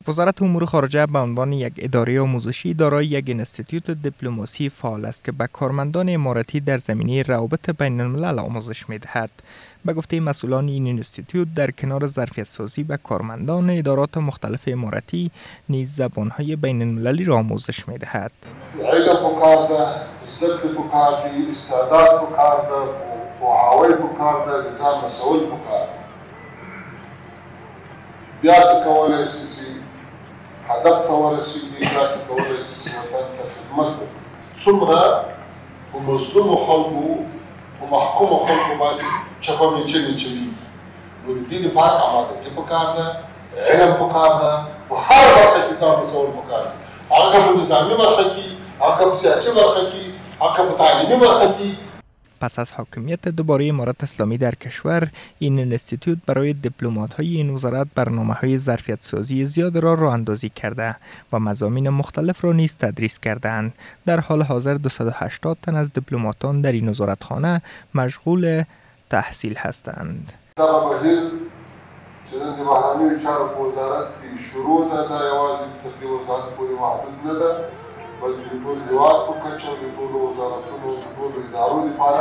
وزارت امور خارجه به عنوان یک اداره آموزشی دارای یک اینستیتوت دیپلماسی فعال است که به کارمندان اماراتی در زمینه روابط بین الملل آموزش می‌دهد. به گفته مسئولان این اینستیتوت در کنار ظرفیت سازی به کارمندان ادارات مختلف اماراتی نیز زبان‌های بین المللی را آموزش می‌دهد. علم پکار ده، زدکر پکار دی، استعداد پکار ده، پوهاوی پکار ده، ځان مسئول پکار ده. بیا که کولای شي هدف ته ورسېږي، بیا که کولای شي وطن ته خدمت وکړي. څومره په مظلومو خلکو په محکومو خلکو باندې چپه میچنې چوي، نو د دې لپاره آمادګي پکار ده، علم پکار ده، په هر برخه کې ځان مسؤل پکار ده. هغه که په نظامي برخه کې، هغه که په سیاسي برخه کې، هغه که په تعلیمي برخه کې. پس از حاکمیت دوباره امارات اسلامی در کشور، این اینستیتوت برای دیپلمات‌های این وزارت برنامه‌های ظرفیت سازی زیاد را راه اندازی کرده و مضامین مختلف را نیز تدریس کردند. در حال حاضر 280 تن از دیپلماتان در این وزارتخانه مشغول تحصیل هستند. دغه بهیر چې نن د بهرنیو چارو په وزارت کې شروع ده، دا یوازې تر دې وزارت پورې محدود نه ده، بلکې د ټول هېواد په کچه او د ټولو وزارتونو د ټولو ادارو لپاره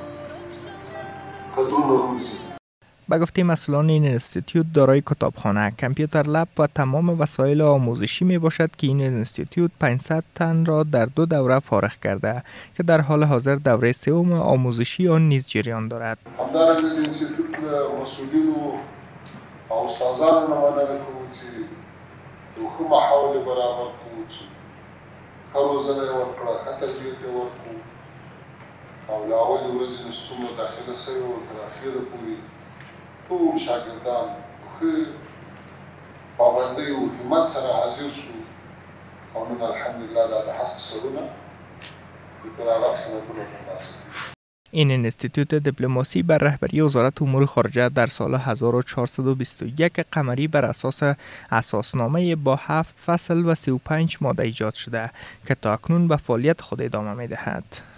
کدرونه روزي. به گفته مسئولان این اینستیتوت دارای کتابخانه، کامپیوتر لب و تمام وسایل آموزشی می باشد که این اینستیتوت 500 تن را در 2 دوره فارغ کرده که در حال حاضر دوره سوم آموزشی آن نیز جریان دارد. همدارنګه د اینستیتوت مسئولینو او استادانو نه مننه کوو چې یو ښه ماحول برابر کړو، چې ښه روزنه یې ورکړه، ښه تربیت یې ورکړو او له اولې ورځې نه چې څومره داخله شوې وه تر اخره پورې ټول شاګردان په ښه پابندۍ او همت سره حاضر شو او نن الحمدلله دا د حسب سرونه د فراغت سندونه ترلاسه کړي. این اینستیتوت دیپلماسی بر رهبری وزارت امور خارجه در سال 1421 قمری بر اساس اساسنامه با 7 فصل و 35 ماده ایجاد شده که تا اکنون به فعالیت خود ادامه می دهد.